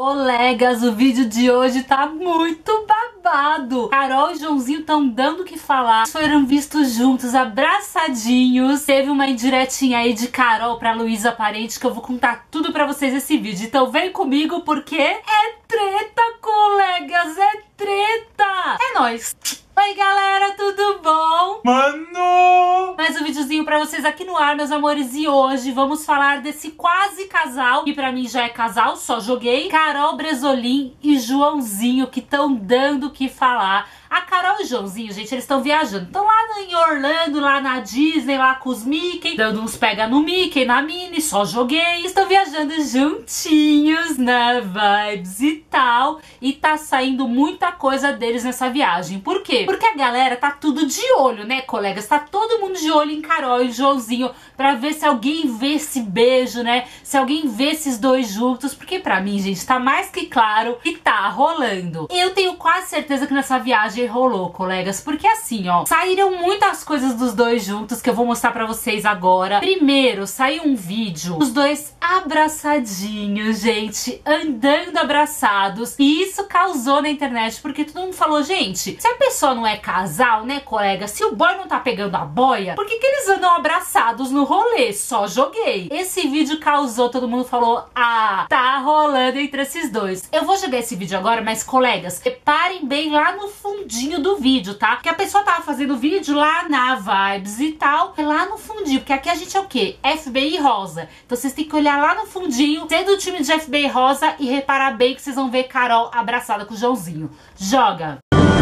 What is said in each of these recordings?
Colegas, o vídeo de hoje tá muito babado. Carol e Joãozinho estão dando o que falar. Foram vistos juntos, abraçadinhos. Teve uma indiretinha aí de Carol pra Luísa Parente que eu vou contar tudo pra vocês nesse vídeo. Então vem comigo porque é treta, colegas, é treta. É nóis. Oi galera, tudo bom? Mano! Mais um videozinho pra vocês aqui no ar, meus amores. E hoje vamos falar desse quase casal, que pra mim já é casal, só joguei. Carol Bresolim e Joãozinho, que estão dando o que falar. A Carol e o Joãozinho, gente, eles estão viajando. Estão lá em Orlando, lá na Disney, lá com os Mickey, dando uns pega no Mickey, na Minnie, só joguei. Estão viajando juntinhos na vibes e tal. E tá saindo muita coisa deles nessa viagem. Por quê? Porque a galera tá tudo de olho, né, colegas? Tá todo mundo de olho em Carol e Joãozinho pra ver se alguém vê esse beijo, né? Se alguém vê esses dois juntos. Porque pra mim, gente, tá mais que claro que tá rolando. Eu tenho quase certeza que nessa viagem rolou, colegas, porque assim, ó, saíram muitas coisas dos dois juntos que eu vou mostrar pra vocês agora. Primeiro, saiu um vídeo os dois abraçadinhos, gente, andando abraçados, e isso causou na internet, porque todo mundo falou, gente, se a pessoa não é casal, né, colega, se o boy não tá pegando a boia, por que que eles andam abraçados no rolê? Só joguei. Esse vídeo causou, todo mundo falou, ah, tá rolando entre esses dois. Eu vou jogar esse vídeo agora, mas, colegas, reparem bem lá no fundinho do vídeo, tá? Que a pessoa tava fazendo vídeo lá na Vibes e tal, lá no fundinho, porque aqui a gente é o quê? FBI Rosa. Então vocês têm que olhar lá no fundinho, ser do time de FBI Rosa e reparar bem que vocês vão ver Carol abraçada com o Joãozinho. Joga!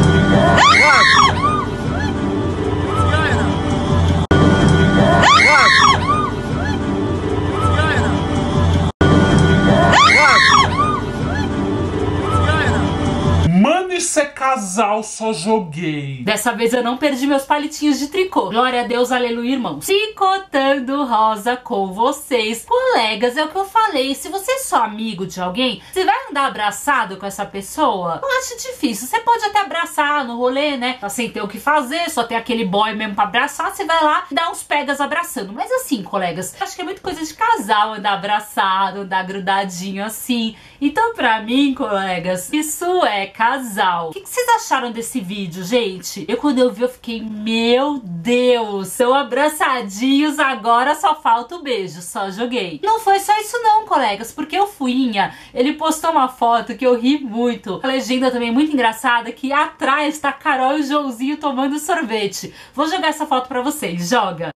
Isso é casal, só joguei. Dessa vez eu não perdi meus palitinhos de tricô. Glória a Deus, aleluia, irmãos. Tricotando rosa com vocês. Colegas, é o que eu falei. Se você é só amigo de alguém, você vai andar abraçado com essa pessoa? Eu acho difícil. Você pode até abraçar no rolê, né? Tá sem ter o que fazer, só tem aquele boy mesmo pra abraçar. Você vai lá e dá uns pegas abraçando. Mas assim, colegas, acho que é muito coisa de casal andar abraçado, andar grudadinho assim. Então, pra mim, colegas, isso é casal. O que vocês acharam desse vídeo, gente? Quando eu vi, eu fiquei, meu Deus, são abraçadinhos, agora só falta o beijo, só joguei. Não foi só isso não, colegas, porque o Fuinha, ele postou uma foto que eu ri muito. A legenda também muito engraçada, que atrás tá Carol e o Joãozinho tomando sorvete. Vou jogar essa foto pra vocês, joga.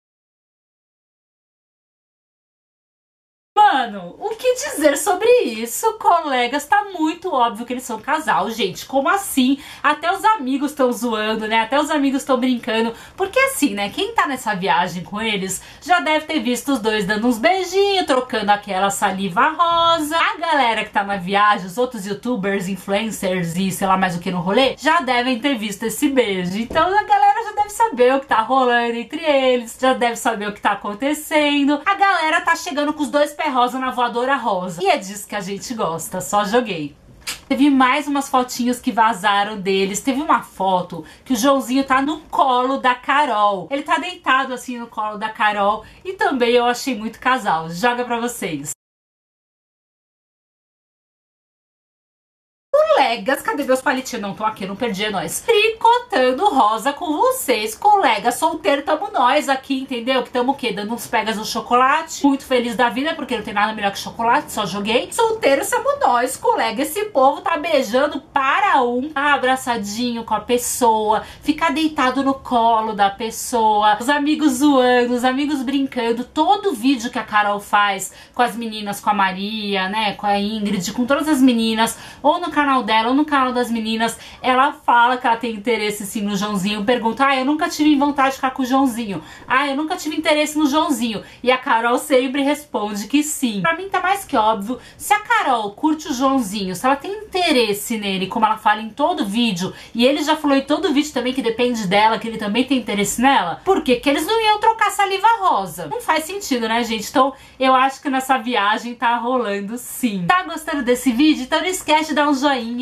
Mano, o que dizer sobre isso, colegas? Tá muito óbvio que eles são casal, gente. Como assim? Até os amigos estão zoando, né? Até os amigos estão brincando. Porque assim, né? Quem tá nessa viagem com eles já deve ter visto os dois dando uns beijinhos, trocando aquela saliva rosa. A galera que tá na viagem, os outros youtubers, influencers e sei lá mais o que no rolê, já devem ter visto esse beijo. Então a galera já deve saber o que tá rolando entre eles, já deve saber o que tá acontecendo. A galera tá chegando com os dois pés rosa na voadora rosa. E é disso que a gente gosta, só joguei. Teve mais umas fotinhos que vazaram deles. Teve uma foto que o Joãozinho tá no colo da Carol. Ele tá deitado assim no colo da Carol. E também eu achei muito casal. Joga pra vocês. Colegas, cadê meus palitinhos? Não, tô aqui, não perdi, é nóis. Tricotando rosa com vocês, colegas. Solteiro tamo nós aqui, entendeu? Que tamo o quê? Dando uns pegas no chocolate. Muito feliz da vida, porque não tem nada melhor que chocolate, só joguei. Solteiro somos nós, colega. Esse povo tá beijando para um, tá abraçadinho com a pessoa, ficar deitado no colo da pessoa, os amigos zoando, os amigos brincando. Todo vídeo que a Carol faz com as meninas, com a Maria, né, com a Ingrid, com todas as meninas, ou no canal dela ou no canal das meninas, ela fala que ela tem interesse sim no Joãozinho, pergunta, ah, eu nunca tive vontade de ficar com o Joãozinho, ah, eu nunca tive interesse no Joãozinho, e a Carol sempre responde que sim. Pra mim tá mais que óbvio, se a Carol curte o Joãozinho, se ela tem interesse nele, como ela fala em todo vídeo, e ele já falou em todo vídeo também que depende dela, que ele também tem interesse nela, por que que eles não iam trocar saliva rosa? Não faz sentido, né, gente? Então eu acho que nessa viagem tá rolando sim. Tá gostando desse vídeo? Então não esquece de dar um joinha,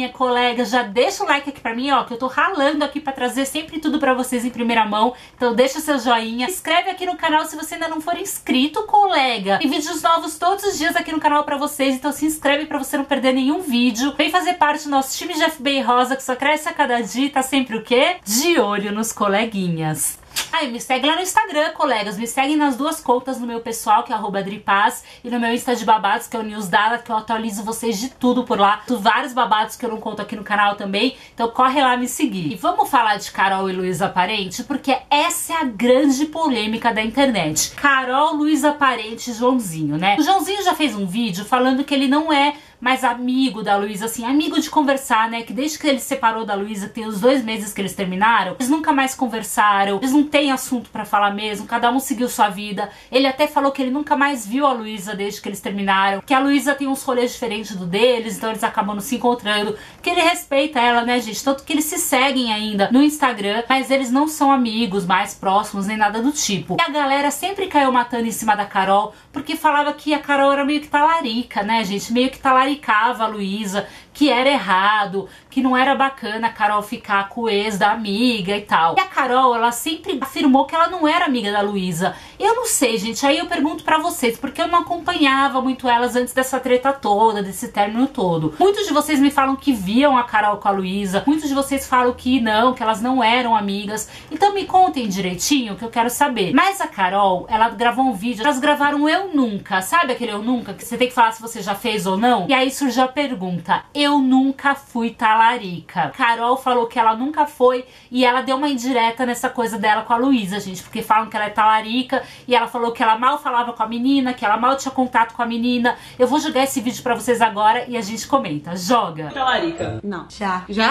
joinha, colega, já deixa o like aqui pra mim, ó, que eu tô ralando aqui pra trazer sempre tudo pra vocês em primeira mão. Então deixa o seu joinha, se inscreve aqui no canal se você ainda não for inscrito, colega. Tem vídeos novos todos os dias aqui no canal pra vocês, então se inscreve pra você não perder nenhum vídeo. Vem fazer parte do nosso time de FBI Rosa, que só cresce a cada dia e tá sempre o quê? De olho nos coleguinhas. Me segue lá no Instagram, colegas. Me seguem nas duas contas, no meu pessoal, que é @adripaz, e no meu Insta de babados, que é o Newsdala, que eu atualizo vocês de tudo por lá. Tem vários babados que eu não conto aqui no canal também, então corre lá me seguir. E vamos falar de Carol e Luísa Parente, porque essa é a grande polêmica da internet. Carol, Luísa Parente e Joãozinho, né? O Joãozinho já fez um vídeo falando que ele não é mais amigo da Luísa, assim, amigo de conversar, né? Que desde que ele se separou da Luísa, que tem os 2 meses que eles terminaram, eles nunca mais conversaram, eles não têm assunto pra falar mesmo, cada um seguiu sua vida. Ele até falou que ele nunca mais viu a Luísa desde que eles terminaram, que a Luísa tem uns rolês diferentes do deles, então eles acabam não se encontrando, que ele respeita ela, né, gente? Tanto que eles se seguem ainda no Instagram, mas eles não são amigos mais próximos, nem nada do tipo. E a galera sempre caiu matando em cima da Carol, porque falava que a Carol era meio que talarica, né, gente? Meio que talaricava a Luísa, que era errado, que não era bacana a Carol ficar com o ex da amiga e tal. E a Carol, ela sempre afirmou que ela não era amiga da Luísa. Eu não sei, gente, aí eu pergunto pra vocês, porque eu não acompanhava muito elas antes dessa treta toda, desse término todo. Muitos de vocês me falam que viam a Carol com a Luísa, muitos de vocês falam que não, que elas não eram amigas. Então me contem direitinho, que eu quero saber. Mas a Carol, ela gravou um vídeo, elas gravaram Eu Nunca, sabe aquele Eu Nunca, que você tem que falar se você já fez ou não? E aí surgiu a pergunta: eu nunca fui talarica. Carol falou que ela nunca foi e ela deu uma indireta nessa coisa dela com a Luísa, gente, porque falam que ela é talarica e ela falou que ela mal falava com a menina, que ela mal tinha contato com a menina. Eu vou jogar esse vídeo pra vocês agora e a gente comenta. Joga. Talarica. Não. Já? De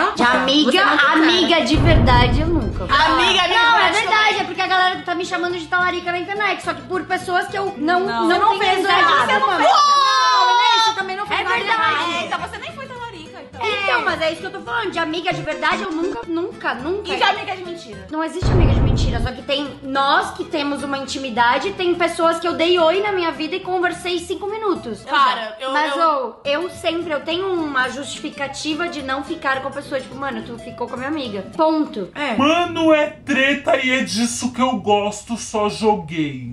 amiga de verdade eu nunca. Amiga, não, é verdade, é porque a galera tá me chamando de talarica na internet, só que por pessoas que eu não não tenho fez amizade. nada. Você não fez. Isso também não fez É nada verdade. errado. Então você nem foi talarica, então. Então, mas é isso que eu tô falando. De amiga de verdade eu nunca. E de amiga de mentira? Não existe amiga de mentira, só que tem nós que temos uma intimidade, tem pessoas que eu dei oi na minha vida e conversei 5 minutos. Cara, eu sempre tenho uma justificativa de não ficar com a pessoa. Tipo, mano, tu ficou com a minha amiga. Ponto. Mano, é treta e é disso que eu gosto, só joguei.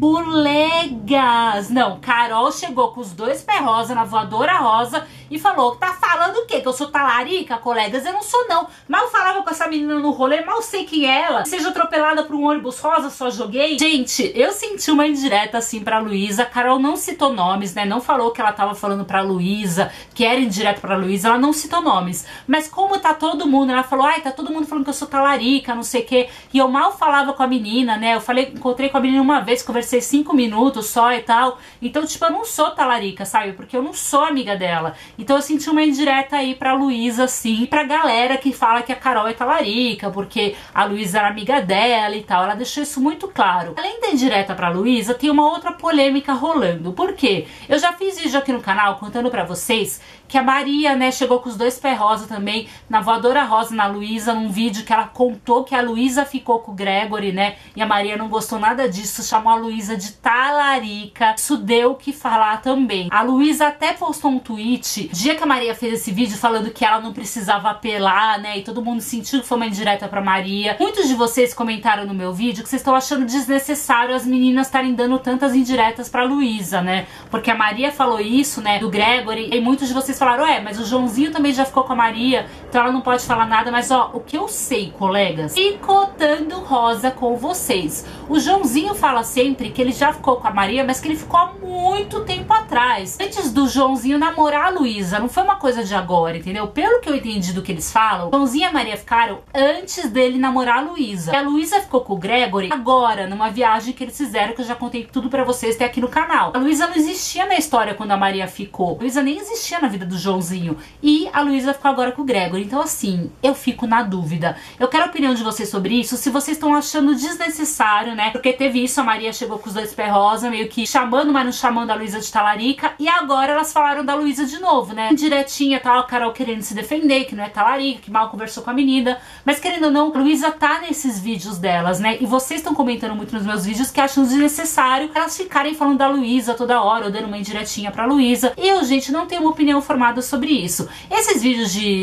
Colegas! Não, Carol chegou com os 2 pés rosa na voadora rosa e falou: tá falando o quê? Que eu sou talarica, colegas? Eu não sou, não. Mal falava com essa menina no rolê, mal sei quem é ela. Seja atropelada por um ônibus rosa, só joguei. Gente, eu senti uma indireta assim pra Luísa. A Carol não citou nomes, né? Não falou que ela tava falando pra Luísa, que era indireta pra Luísa. Ela não citou nomes. Mas como tá todo mundo, ela falou: ai, tá todo mundo falando que eu sou talarica, não sei o quê. E eu mal falava com a menina, né? Eu falei, encontrei com a menina uma vez, conversei 5 minutos só e tal. Então, tipo, eu não sou talarica, sabe? Porque eu não sou amiga dela. Então eu senti uma indireta aí pra Luísa, assim, pra galera que fala que a Carol é talarica, porque a Luísa era amiga dela e tal. Ela deixou isso muito claro. Além da indireta pra Luísa, tem uma outra polêmica rolando. Por quê? Eu já fiz vídeo aqui no canal contando pra vocês que a Maria, né, chegou com os 2 pés rosa também, na voadora rosa na Luísa, num vídeo que ela contou que a Luísa ficou com o Gregory, né, e a Maria não gostou nada disso, chamou a Luísa de talarica. Isso deu o que falar também. A Luísa até postou um tweet, dia que a Maria fez esse vídeo, falando que ela não precisava apelar, né, e todo mundo sentiu que foi uma indireta pra Maria. Muitos de vocês comentaram no meu vídeo que vocês estão achando desnecessário as meninas estarem dando tantas indiretas pra Luísa, né, porque a Maria falou isso, né, do Gregory, e muitos de vocês falaram: mas o Joãozinho também já ficou com a Maria, então ela não pode falar nada. Mas ó, o que eu sei, colegas, picotando rosa com vocês, o Joãozinho fala sempre que ele já ficou com a Maria, mas que ele ficou há muito tempo atrás, antes do Joãozinho namorar a Luísa. Não foi uma coisa de agora, entendeu? Pelo que eu entendi do que eles falam, Joãozinho e a Maria ficaram antes dele namorar a Luísa. E a Luísa ficou com o Gregory agora, numa viagem que eles fizeram, que eu já contei tudo pra vocês, tem aqui no canal. A Luísa não existia na história quando a Maria ficou. A Luísa nem existia na vida do Joãozinho. E a Luísa ficou agora com o Gregory. Então assim, eu fico na dúvida. Eu quero a opinião de vocês sobre isso, se vocês estão achando desnecessário, né? Porque teve isso, a Maria chegou com os 2 pés rosa, meio que chamando, mas não chamando a Luísa de talarica. E agora elas falaram da Luísa de novo, né? Direitinha, tal, a Carol querendo se defender, que não é talarica, que mal conversou com a menina. Mas querendo ou não, a Luísa tá nesses vídeos delas, né? E vocês estão comentando muito nos meus vídeos que acham desnecessário elas ficarem falando da Luísa toda hora, ou dando uma indiretinha pra Luísa. E eu, gente, não tenho uma opinião formada sobre isso. Esses vídeos de Eu Nunca,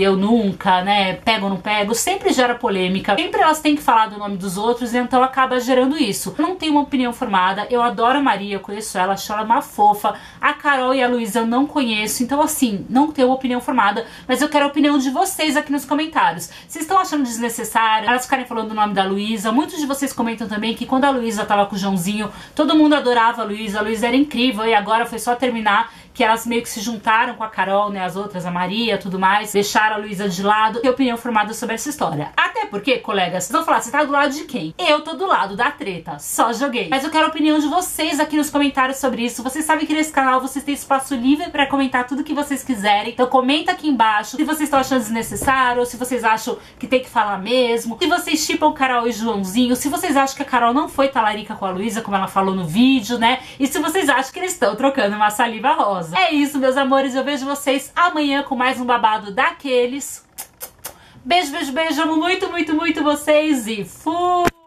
nunca, né? Pego ou não pego, sempre gera polêmica. Sempre elas têm que falar do nome dos outros, então acaba gerando isso. Eu não tenho uma opinião formada, eu adoro a Maria, eu conheço ela, acho ela uma fofa. A Carol e a Luísa eu não conheço, então assim, não tenho uma opinião formada, mas eu quero a opinião de vocês aqui nos comentários. Vocês estão achando desnecessário elas ficarem falando o nome da Luísa? Muitos de vocês comentam também que quando a Luísa tava com o Joãozinho, todo mundo adorava a Luísa era incrível, e agora foi só terminar que elas meio que se juntaram com a Carol, né, as outras, a Maria, tudo mais, deixaram a Luísa de lado. Que opinião formada sobre essa história? Até porque, colegas, vocês vão falar, você tá do lado de quem? Eu tô do lado da treta, só joguei. Mas eu quero a opinião de vocês aqui nos comentários sobre isso. Vocês sabem que nesse canal vocês têm espaço livre pra comentar tudo que vocês quiserem, então comenta aqui embaixo se vocês estão achando desnecessário, ou se vocês acham que tem que falar mesmo, se vocês chipam Carol e Joãozinho, se vocês acham que a Carol não foi talarica com a Luísa, como ela falou no vídeo, né, e se vocês acham que eles estão trocando uma saliva rosa. É isso, meus amores, eu vejo vocês amanhã com mais um babado daqueles. Beijo, beijo, beijo, amo muito, muito, muito vocês e fui!